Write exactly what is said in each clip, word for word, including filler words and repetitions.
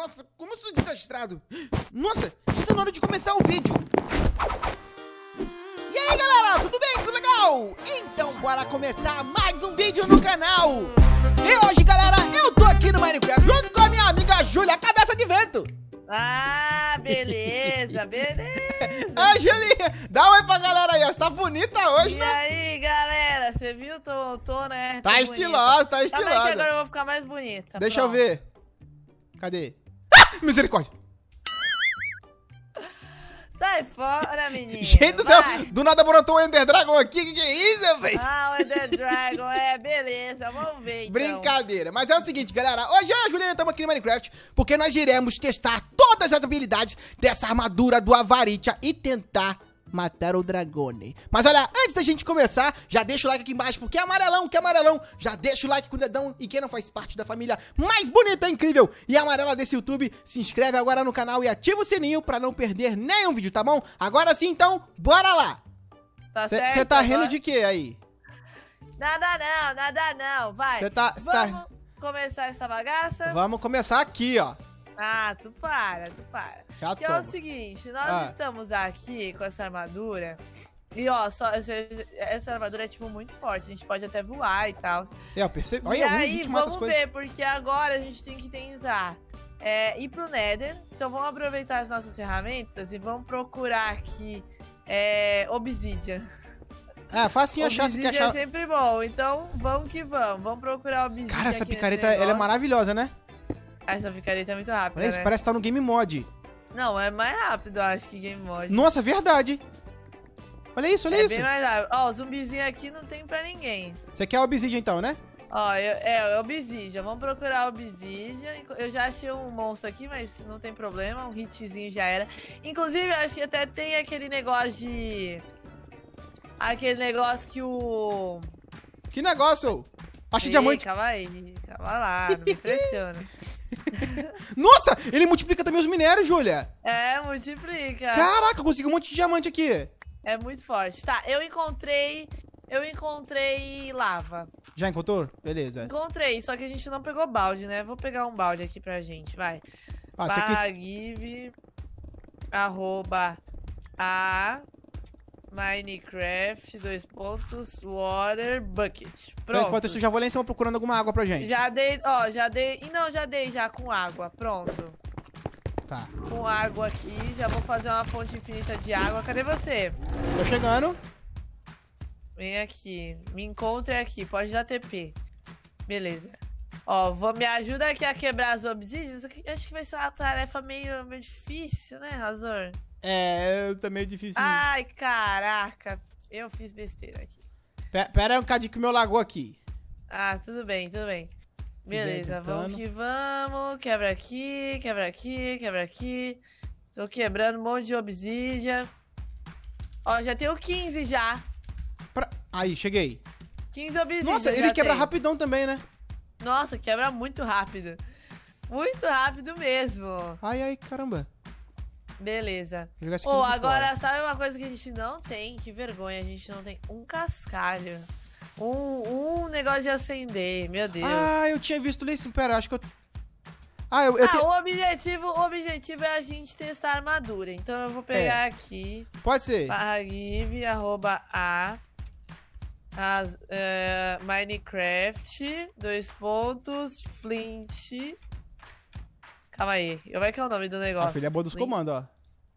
Nossa, como eu sou desastrado. Nossa, já tá na hora de começar o vídeo. E aí, galera, tudo bem? Tudo legal? Então, bora começar mais um vídeo no canal. E hoje, galera, eu tô aqui no Minecraft junto com a minha amiga Júlia, Cabeça de Vento. Ah, beleza, beleza. Ai, Julinha, dá um oi pra galera aí, ó. Você tá bonita hoje, e né? E aí, galera, você viu? Tô, tô, né? Tô tá bonita. estilosa, tá estilosa. Calma aí que agora eu vou ficar mais bonita. Deixa Pronto. eu ver. Cadê? Ah, misericórdia. Sai fora, menino. Gente do céu, vai. do nada brotou o Ender Dragon aqui. Que que é isso, velho? Ah, o Ender Dragon, é, beleza, vamos ver então. Brincadeira, mas é o seguinte, galera. Hoje eu e a Juliana estamos aqui no Minecraft porque nós iremos testar todas as habilidades dessa armadura do Avaritia e tentar matar o Dragone. Mas olha, antes da gente começar, já deixa o like aqui embaixo, porque é amarelão, que é amarelão. Já deixa o like com o dedão e quem não faz parte da família mais bonita, incrível e amarela desse YouTube, se inscreve agora no canal e ativa o sininho pra não perder nenhum vídeo, tá bom? Agora sim, então, bora lá! Tá certo? Você tá agora? rindo de quê aí? Nada não, nada não, vai. Você tá... cê Vamos tá... começar essa bagaça? Vamos começar aqui, ó. Ah, tu para, tu para. Já Que é toma. o seguinte, nós Ah. estamos aqui com essa armadura. E ó, só, essa, essa armadura é tipo muito forte. A gente pode até voar e tal. É, eu percebi. E Olha, a aí, gente mata as vamos coisas. ver, porque agora a gente tem que tentar é, ir pro Nether. Então vamos aproveitar as nossas ferramentas e vamos procurar aqui é, Obsidian. É, facinho achar, se quer Obsidian achar. é sempre bom, então vamos que vamos. Vamos procurar Obsidian. Cara, essa aqui nesse picareta, ela é negócio. maravilhosa, né? Essa picareta é muito rápida, Olha isso, né? parece que tá no Game Mod. Não, é mais rápido, eu acho, que Game Mod. Nossa, verdade. Olha isso, olha É isso. bem mais rápido. Ó, o zumbizinho aqui não tem pra ninguém. Você quer Obsidian então, né? Ó, eu, é, Obsidian. Vamos procurar Obsidian. Eu já achei um monstro aqui, mas não tem problema. Um hitzinho já era. Inclusive, eu acho que até tem aquele negócio de... Aquele negócio que o... Que negócio! Acha Ei, diamante. Calma aí, calma lá, não me impressiona. Nossa, ele multiplica também os minérios, Júlia. É, multiplica. Caraca, eu consegui um monte de diamante aqui. É muito forte. Tá, eu encontrei... Eu encontrei lava. Já encontrou? Beleza. Encontrei, só que a gente não pegou balde, né? Vou pegar um balde aqui pra gente, vai. Ah, esse aqui... Pagive, arroba, a, Minecraft, dois pontos, water, bucket. Pronto. Enquanto isso, já vou lá em cima procurando alguma água pra gente. Já dei, ó, já dei, e não, já dei já com água, pronto. Tá. Com água aqui, já vou fazer uma fonte infinita de água. Cadê você? Tô chegando. Vem aqui, me encontre aqui, pode dar T P. Beleza. Ó, vou, me ajuda aqui a quebrar as obsidians. Acho que vai ser uma tarefa meio, meio difícil, né, Razor? É, tá meio difícil. Ai, caraca. Eu fiz besteira aqui. Pera, pera aí um cadinho que o meu lagou aqui. Ah, tudo bem, tudo bem. Beleza, editando. vamos que vamos. Quebra aqui, quebra aqui, quebra aqui. Tô quebrando um monte de obsidian. Ó, já tenho quinze já. Pra... Aí, cheguei. quinze obsidian. Nossa, ele já quebra tenho. rapidão também, né? Nossa, quebra muito rápido. Muito rápido mesmo. Ai, ai, caramba. Beleza. Vou jogar esse Ô, aqui agora, fora. sabe uma coisa que a gente não tem? Que vergonha, a gente não tem um cascalho. Um, um negócio de acender, meu Deus. Ah, eu tinha visto ali. Pera, acho que eu... Ah, eu, eu ah, tenho... o objetivo, o objetivo é a gente testar a armadura. Então eu vou pegar É. aqui. Pode ser. Pagive, arroba a. As, é, Minecraft, dois pontos, Flint. Calma aí, como é que é o nome do negócio? A filha é boa dos Flint. comandos, ó.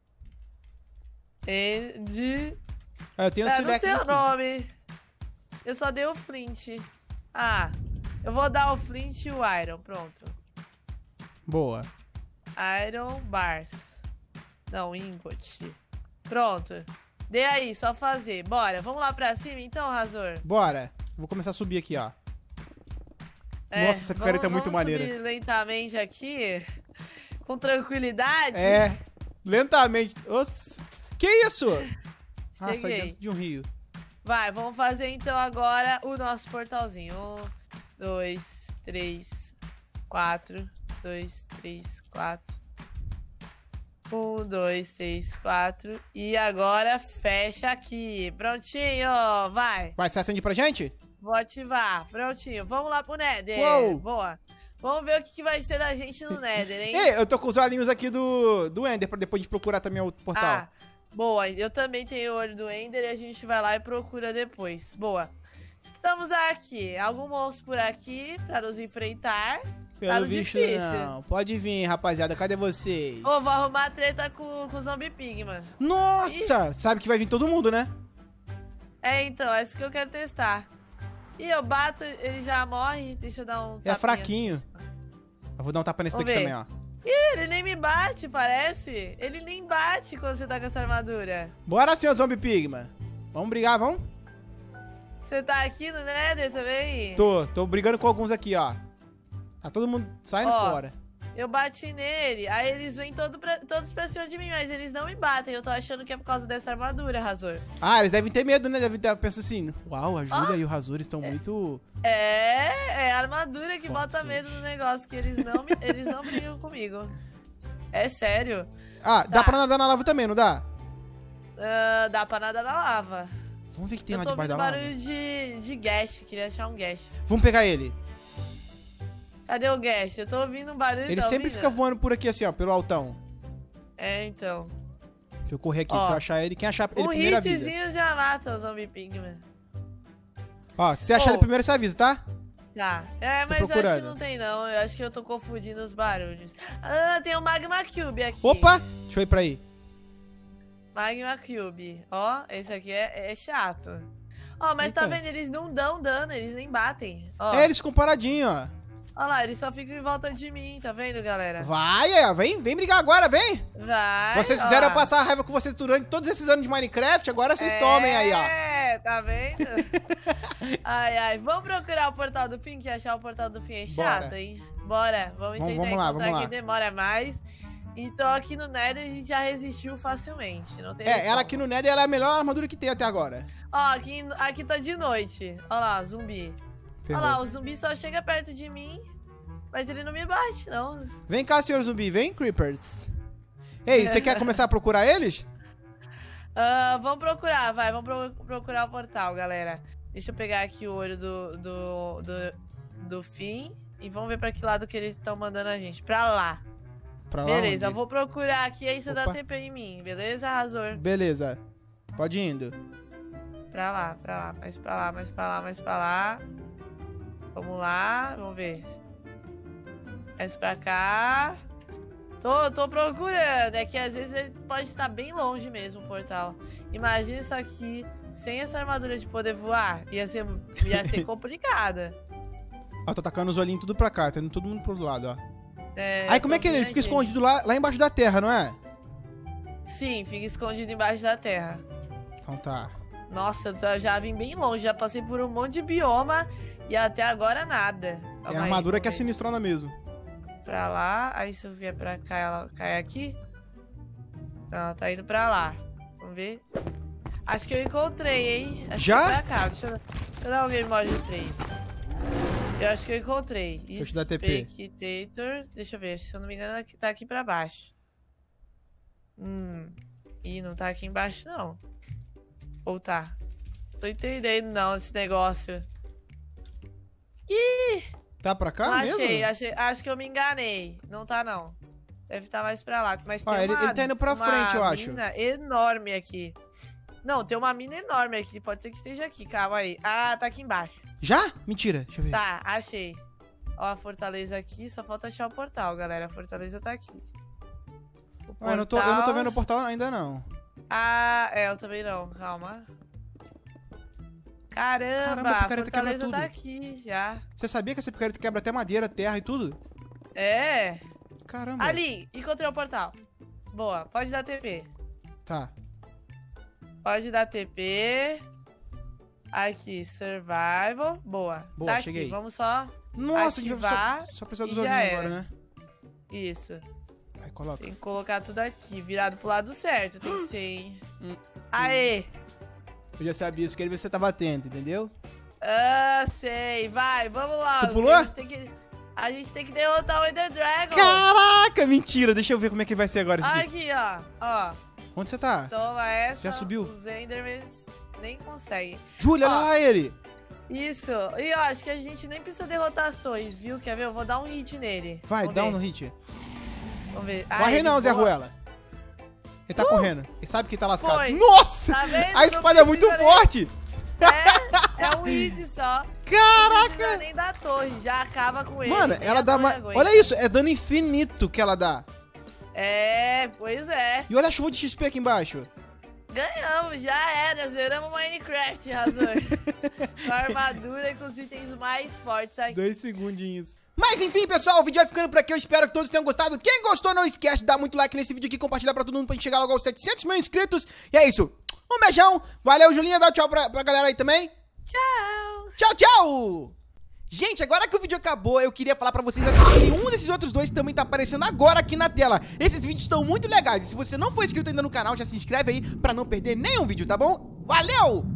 End. Ah, eu tenho Ah, esse não leque sei o aqui. nome. Eu só dei o Flint. Ah, eu vou dar o Flint e o Iron, pronto. Boa. Iron Bars. Não, Ingot. Pronto. Dê aí, só fazer. Bora, vamos lá pra cima então, Razor? Bora. Vou começar a subir aqui, ó. É, Nossa, essa picareta é vamos- muito vamos maneira. subir lentamente aqui. Com tranquilidade. É. Lentamente. Nossa. Que isso? Ah, sai Cheguei. dentro de um rio. Vai, vamos fazer então agora o nosso portalzinho. Um, dois, três, quatro. Dois, três, quatro. Um, dois, três, quatro. E agora fecha aqui. Prontinho, vai. Vai, você acende pra gente? Vou ativar. Prontinho. Vamos lá pro Nether. Uou. Boa. Vamos ver o que, que vai ser da gente no Nether, hein? Ei, eu tô com os olhinhos aqui do, do Ender, pra depois de procurar também o portal. Ah, boa. Eu também tenho o olho do Ender e a gente vai lá e procura depois. Boa. Estamos aqui. Algum monstro por aqui pra nos enfrentar? Pelo tá visto, difícil. não. Pode vir, rapaziada. Cadê vocês? Ô, vou arrumar treta com, com o Zombie Pig, mano. Nossa! Ih. Sabe que vai vir todo mundo, né? É, então. É isso que eu quero testar. E eu bato, ele já morre. Deixa eu dar um É fraquinho. Assim. Eu vou dar um tapa nesse Vamos daqui ver. também, ó. Ih, ele nem me bate, parece. Ele nem bate quando você tá com essa armadura. Bora, senhor Zombie Pigman. Vamos brigar, vamos? Você tá aqui no Nether também? Tô, tô brigando com alguns aqui, ó. Tá todo mundo saindo Ó, fora. Eu bati nele, aí eles vêm todo pra, todos pra cima de mim, mas eles não me batem. Eu tô achando que é por causa dessa armadura, Razor. Ah, eles devem ter medo, né? Devem ter pensado assim, uau, a Júlia oh. e o Razor estão é. muito... É, é a armadura que Pode bota ser. medo no negócio, que eles não, me, eles não brigam comigo. É sério. Ah, tá. dá pra nadar na lava também, não dá? Uh, dá pra nadar na lava. Vamos ver o que tem eu lá debaixo da lava. lava. Eu tô ouvindo barulho de, de ghast, queria achar um ghast. Vamos pegar ele. Cadê o ghast? Eu tô ouvindo um barulho. Ele tá sempre ouvindo? fica voando por aqui assim, ó, pelo altão. É, então. Deixa eu correr aqui, ó, se eu achar ele, quem achar ele um primeiro avisa. Um hitzinho já mata o Zombie Pigman. Ó, se você achar oh. ele primeiro, você avisa, tá? Tá. É, mas eu acho que não tem não. Eu acho que eu tô confundindo os barulhos. Ah, tem o Magma Cube aqui. Opa! Deixa eu ir pra aí. Magma Cube. Ó, esse aqui é, é chato. Ó, mas Eita. tá vendo? Eles não dão dano, eles nem batem. Ó. É, eles ficam paradinhos, ó. Ó lá, eles só ficam em volta de mim, tá vendo, galera? Vai, ó, vem, vem brigar agora, vem. Vai. Vocês fizeram eu passar a raiva com vocês durante todos esses anos de Minecraft, agora vocês é, tomem aí, ó. É, tá vendo? Ai, ai. Vamos procurar o portal do fim, que achar o portal do fim é chato, Bora. hein? Bora, vamos tentar vamos lá, encontrar vamos que lá. demora mais. Então aqui no Nether a gente já resistiu facilmente, não tem É, como. ela aqui no Nether ela é a melhor armadura que tem até agora. Ó, aqui, aqui tá de noite. Ó lá, zumbi. Ferrou. Ó lá, o zumbi só chega perto de mim, mas ele não me bate, não. Vem cá, senhor zumbi, vem, Creepers. Ei, você quer começar a procurar eles? Uh, vamos procurar, vai, vamos pro procurar o portal, galera. Deixa eu pegar aqui o olho do, do, do, do fim e vamos ver pra que lado que eles estão mandando a gente. Pra lá. Pra lá Beleza, onde? eu vou procurar aqui, aí você Opa. dá T P em mim, beleza, Razor? Beleza. Pode ir indo. Pra lá, pra lá, mais pra lá, mais pra lá, mais pra lá. Vamos lá, vamos ver. Mais pra cá. Tô, tô procurando, é que às vezes ele pode estar bem longe mesmo o portal. Imagina isso aqui, sem essa armadura de poder voar, ia ser, ia ser complicada. Ó, tô tacando os olhinhos tudo pra cá, tá indo todo mundo pro outro lado, ó. É, Aí como tô é que ele vendo fica aqui. escondido lá, lá embaixo da terra, não é? Sim, fica escondido embaixo da terra. Então tá. Nossa, eu já- já vim bem longe, já passei por um monte de bioma e até agora nada. É Calma a aí, armadura que é vamos ver. sinistrona mesmo. Pra lá, aí se eu vier pra cá, ela cai aqui. Não, tá indo pra lá. Vamos ver. Acho que eu encontrei, hein? Acho Já? que é pra cá. Deixa eu, deixa eu dar um Game Mode três. Eu acho que eu encontrei. Deixa eu te dar T P. Spectator. Deixa eu ver, se eu não me engano, aqui- tá aqui pra baixo. Hum. Ih, não tá aqui embaixo, não. Ou tá? Tô entendendo, não, esse negócio. Ih! Tá pra cá Não mesmo? achei, achei, acho que eu me enganei. Não tá, não. Deve estar mais pra lá. Mas Ah, tem ele- uma, ele tá indo pra uma frente, eu acho. mina enorme aqui. Não, tem uma mina enorme aqui. Pode ser que esteja aqui. Calma aí. Ah, tá aqui embaixo. Já? Mentira, deixa eu ver. Tá, achei. Ó a fortaleza aqui. Só falta achar o portal, galera. A fortaleza tá aqui. O Ah, eu, não tô, eu não tô vendo o portal ainda, não. Ah, é, eu também não. Calma. Caramba, Caramba, a a picareta quebra fortaleza tá tudo. aqui já. Você sabia que essa picareta quebra até madeira, terra e tudo? É. Caramba. Ali, encontrei o portal. Boa, pode dar T P. Tá. Pode dar T P. Aqui, survival. Boa. Boa, tá cheguei. aqui, vamos só Nossa, a gente vai ativar só, só precisar dos e já olhinhos era. agora, né? isso. Aí, coloca. Tem que colocar tudo aqui, virado pro lado certo, tem que ser, hein. Hum, Aê! Eu já sabia isso, queria ver se você tava atento, entendeu? Ah, sei. Vai, vamos lá. Tu pulou? A gente tem que, a gente tem que derrotar o Ender Dragon. Caraca, mentira. Deixa eu ver como é que vai ser agora isso aqui. Aqui, ó. Ó, Onde você tá? toma essa. Já subiu? Os Endermans nem conseguem. Júlia, olha Ó. lá ele. Isso. E ó, acho que a gente nem precisa derrotar as torres, viu? Quer ver? Eu vou dar um hit nele. Vai, Vamos dá ver. um no hit. Vamos ver. Corre Ah, não, ele Zé voa. Ruela. Ele tá Uh! correndo. Ele sabe que tá lascado. Foi. Nossa! Tá vendo? A Não espada é muito precisa nem- forte! É, é um hit só. Não precisa Caraca! nem da torre, já acaba com ele. Mano, Nem ela a dá torre mais... aguenta. Olha isso, é dano infinito que ela dá. É, pois é. E olha a chuva de X P aqui embaixo. Ganhamos, já era. Zeramos Minecraft, Razor. Com a armadura e com os itens mais fortes aqui. Dois segundinhos. Mas enfim, pessoal, o vídeo vai ficando por aqui. Eu espero que todos tenham gostado. Quem gostou, não esquece de dar muito like nesse vídeo aqui, compartilhar pra todo mundo pra gente chegar logo aos setecentos mil inscritos. E é isso. Um beijão. Valeu, Julinha. Dá um tchau pra, pra galera aí também. Tchau. Tchau, tchau. Gente, agora que o vídeo acabou, eu queria falar pra vocês assistirem um desses outros dois que também tá aparecendo agora aqui na tela. Esses vídeos estão muito legais. E se você não for inscrito ainda no canal, já se inscreve aí pra não perder nenhum vídeo, tá bom? Valeu!